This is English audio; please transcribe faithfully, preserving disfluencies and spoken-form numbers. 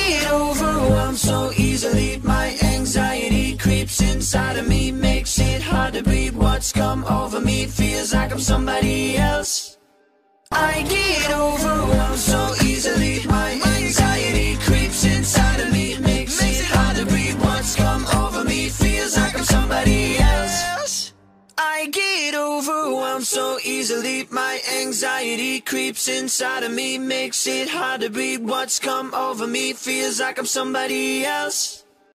get overwhelmed so easily. My anxiety creeps inside of me, makes it hard to breathe. What's come over me feels like I'm somebody else. I get overwhelmed so easily. My anxiety creeps inside of me, makes it hard to breathe. What's come over me feels like I'm somebody else. I get overwhelmed so easily. My anxiety creeps inside of me, makes it hard to breathe. What's come over me feels like I'm somebody else.